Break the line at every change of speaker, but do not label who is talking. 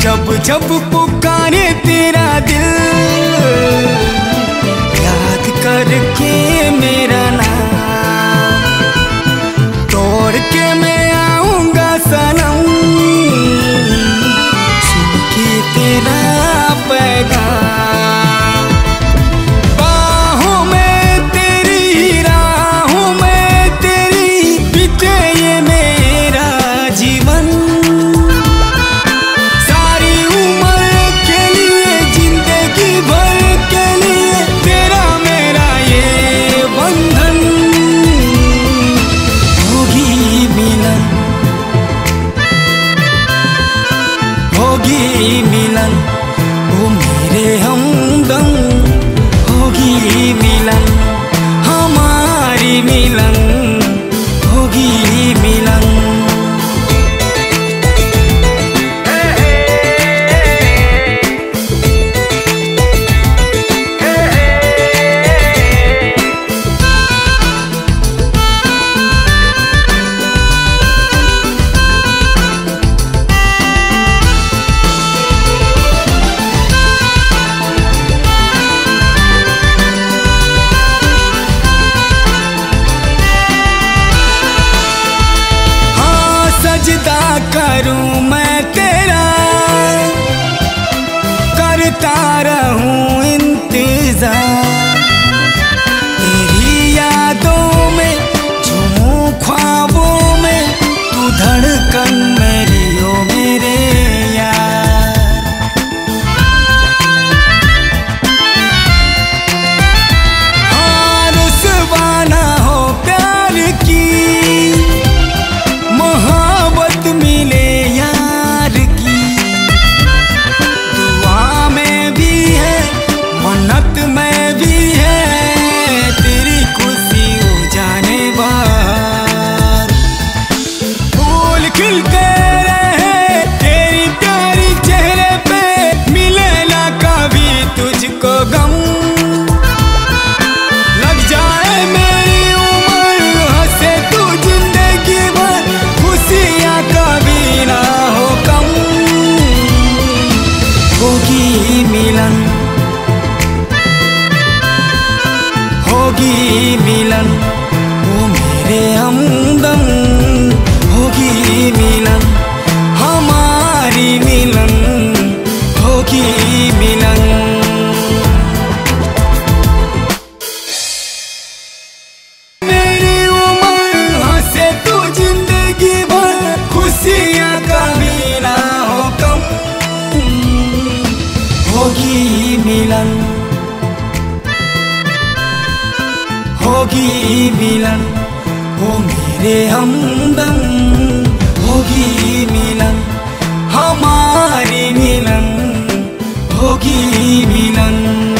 जब जब पुकारे तेरा दिल, याद करके मेरा नाम, तोड़ के मैं आऊंगा सनम, सुन के तेरा पैगाम। बाहों में तेरी, राहों में तेरी, बीते ये मेरा जीवन। सारी उम्र के लिए, जिंदगी भर के लिए, तेरा मेरा ये बंधन। होगी मिलन, होगी मिलन, ओ मेरे हमदम। होगी मिलन, हमारी मिलन, होगी मिलन। सजदा करूं मैं तेरा, करता रहूं इंतजार, तेरी यादों में झूमूं ख्वाबों में, तू धड़कन मेरी ओ मेरे यार। हाँ रुसवाना हो प्यार की, मोहब्बत मिले यार की, दुआ में भी है, मन्नत में भी है, तेरी खुशी हो जाने बार। फूल खिलते रहे तेरी प्यारी चेहरे पे, मिले ना कभी तुझको गम। लग जाए मेरी उम्र, हंसे तू जिंदगी भर, खुशियाँ कभी ना हो कम। होगी मिलन, होगी मिलन, ओ मेरे हमदम। होगी मिलन, हमारी मिलन, होगी मिलन। मेरी उम्र, हंसे तू जिंदगी भर, खुशियाँ कभी ना हो कम। होगी मिलन, होगी मिलन, ओ मेरे हमदम। होगी मिलन, हमारी मिलन, होगी मिलन।